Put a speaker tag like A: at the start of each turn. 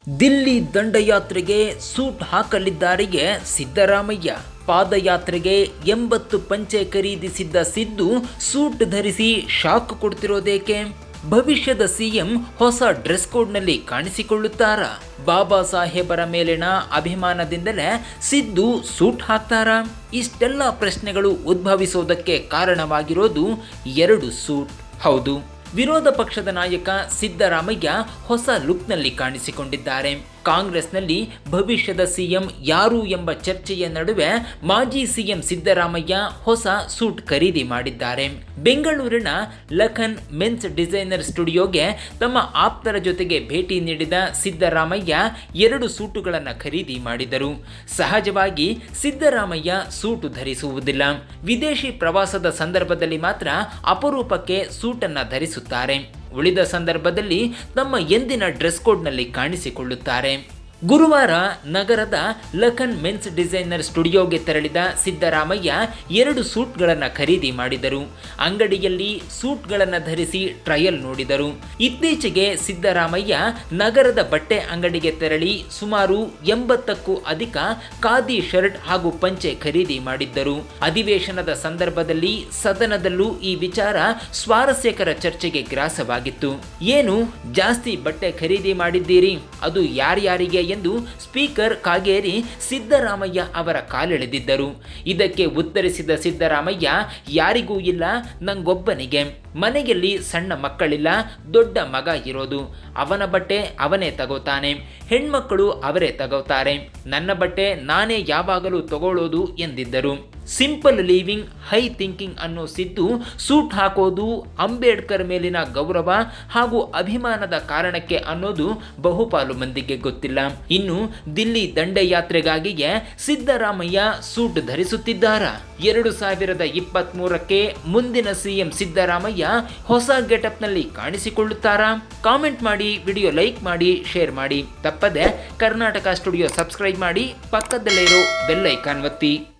A: ದಿಲ್ಲಿ ದಂಡಯಾತ್ರೆಗೆ ಸೂಟ್ ಹಾಕಲಿದ್ದಾರೆಯೇ ಸಿದ್ದರಾಮಯ್ಯ. ಪಾದಯಾತ್ರೆಗೆ 80 ಪಂಚೆ ಖರೀದಿಸಿದ್ದ ಸಿದ್ದು ಸೂಟ್ ಧರಿಸಿ ಶಾಕ್ ಕೊಡ್ತಿರೋದೇಕೆ? ಭವಿಷ್ಯದ ಸಿಎಂ ಹೊಸ ಡ್ರೆಸ್ ಕೋಡ್ನಲ್ಲಿ ಕಾಣಿಸಿಕೊಳ್ಳುತ್ತಾರಾ? ಬಾಬಾ ಸಾಹೇಬರ ಮೇಲಿನ ಅಭಿಮಾನದಿಂದಲೇ ಸಿದ್ದು ಸೂಟ್ ಹಾಕ್ತಾರಾ? ಇಷ್ಟೆಲ್ಲ ಪ್ರಶ್ನೆಗಳು ಉದ್ಭವಿಸೋದಕ್ಕೆ ಕಾರಣವಾಗಿರೋದು 2 ಸೂಟ್. ಹೌದು, ವಿರೋಧ ಪಕ್ಷದ ನಾಯಕ ಸಿದ್ದರಾಮಯ್ಯ ಹೊಸ ಲುಕ್ನಲ್ಲಿ ಕಾಣಿಸಿಕೊಂಡಿದ್ದಾರೆ. ಕಾಂಗ್ರೆಸ್ನಲ್ಲಿ ಭವಿಷ್ಯದ ಸಿಎಂ ಯಾರು ಎಂಬ ಚರ್ಚೆಯ ನಡುವೆ ಮಾಜಿ ಸಿಎಂ ಸಿದ್ದರಾಮಯ್ಯ ಹೊಸ ಸೂಟ್ ಖರೀದಿ ಮಾಡಿದ್ದಾರೆ. ಬೆಂಗಳೂರಿನ ಲಖನ್ ಮೆನ್ಸ್ ಡಿಸೈನರ್ ಸ್ಟುಡಿಯೋಗೆ ತಮ್ಮ ಆಪ್ತರ ಜೊತೆಗೆ ಭೇಟಿ ನೀಡಿದ ಸಿದ್ದರಾಮಯ್ಯ 2 ಸೂಟುಗಳನ್ನು ಖರೀದಿ ಮಾಡಿದರು. ಸಹಜವಾಗಿ ಸಿದ್ದರಾಮಯ್ಯ ಸೂಟು ಧರಿಸುವುದಿಲ್ಲ. ವಿದೇಶಿ ಪ್ರವಾಸದ ಸಂದರ್ಭದಲ್ಲಿ ಮಾತ್ರ ಅಪರೂಪಕ್ಕೆ ಸೂಟನ್ನು ಧರಿಸುತ್ತಾರೆ. ಉಳಿದ ಸಂದರ್ಭದಲ್ಲಿ ತಮ್ಮ ಎಂದಿನ ಡ್ರೆಸ್ ಕೋಡ್ನಲ್ಲಿ ಕಾಣಿಸಿಕೊಳ್ಳುತ್ತಾರೆ. ಗುರುವಾರ ನಗರದ ಲಖನ್ ಮೆನ್ಸ್ ಡಿಸೈನರ್ ಸ್ಟುಡಿಯೋಗೆ ತೆರಳಿದ ಸಿದ್ದರಾಮಯ್ಯ 2 ಸೂಟ್ಗಳನ್ನು ಖರೀದಿ ಮಾಡಿದರು. ಅಂಗಡಿಯಲ್ಲಿ ಸೂಟ್ಗಳನ್ನು ಧರಿಸಿ ಟ್ರಯಲ್ ನೋಡಿದರು. ಇತ್ತೀಚೆಗೆ ಸಿದ್ದರಾಮಯ್ಯ ನಗರದ ಬಟ್ಟೆ ಅಂಗಡಿಗೆ ತೆರಳಿ ಸುಮಾರು 80ಕ್ಕೂ ಅಧಿಕ ಖಾದಿ ಶರ್ಟ್ ಹಾಗೂ ಪಂಚೆ ಖರೀದಿ ಮಾಡಿದ್ದರು. ಅಧಿವೇಶನದ ಸಂದರ್ಭದಲ್ಲಿ ಸದನದಲ್ಲೂ ಈ ವಿಚಾರ ಸ್ವಾರಸ್ಯಕರ ಚರ್ಚೆಗೆ ಗ್ರಾಸವಾಗಿತ್ತು. ಏನು ಜಾಸ್ತಿ ಬಟ್ಟೆ ಖರೀದಿ ಮಾಡಿದ್ದೀರಿ, ಅದು ಯಾರ್ಯಾರಿಗೆ ಎಂದು ಸ್ಪೀಕರ್ ಕಾಗೇರಿ ಸಿದ್ದರಾಮಯ್ಯ ಅವರ ಕಾಲೆಳೆದಿದ್ದರು. ಇದಕ್ಕೆ ಉತ್ತರಿಸಿದ ಸಿದ್ದರಾಮಯ್ಯ, ಯಾರಿಗೂ ಇಲ್ಲ, ನಂಗೊಬ್ಬನಿಗೆ. ಮನೆಯಲ್ಲಿ ಸಣ್ಣ ಮಕ್ಕಳಿಲ್ಲ, ದೊಡ್ಡ ಮಗ ಇರೋದು. ಅವನ ಬಟ್ಟೆ ಅವನೇ ತಗೋತಾನೆ, ಹೆಣ್ಮಕ್ಕಳು ಅವರೇ ತಗೋತಾರೆ. ನನ್ನ ಬಟ್ಟೆ ನಾನೇ ಯಾವಾಗಲೂ ತಗೊಳ್ಳೋದು ಎಂದಿದ್ದರು. ಸಿಂಪಲ್ ಲಿವಿಂಗ್, ಹೈ ಥಿಂಕಿಂಗ್ ಅನ್ನೋ ಸಿದ್ದು ಸೂಟ್ ಹಾಕೋದು ಅಂಬೇಡ್ಕರ್ ಮೇಲಿನ ಗೌರವ ಹಾಗೂ ಅಭಿಮಾನದ ಕಾರಣಕ್ಕೆ ಅನ್ನೋದು ಬಹುಪಾಲು ಮಂದಿಗೆ ಗೊತ್ತಿಲ್ಲ. ಇನ್ನು ದಿಲ್ಲಿ ದಂಡಯಾತ್ರೆಗಾಗಿಯೇ ಸಿದ್ದರಾಮಯ್ಯ ಸೂಟ್ ಧರಿಸುತ್ತಿದ್ದಾರಾ? 2023ಕ್ಕೆ ಮುಂದಿನ ಸಿಎಂ ಸಿದ್ದರಾಮಯ್ಯ ಹೊಸ ಗೆಟಪ್ನಲ್ಲಿ ಕಾಣಿಸಿಕೊಳ್ಳುತ್ತಾರಾ? ಕಾಮೆಂಟ್ ಮಾಡಿ, ವಿಡಿಯೋ ಲೈಕ್ ಮಾಡಿ, ಶೇರ್ ಮಾಡಿ. ತಪ್ಪದೆ ಕರ್ನಾಟಕ ಸ್ಟುಡಿಯೋ ಸಬ್ಸ್ಕ್ರೈಬ್ ಮಾಡಿ, ಪಕ್ಕದಲ್ಲಿರೋ ಬೆಲ್ ಐಕಾನ್ ಒತ್ತಿ.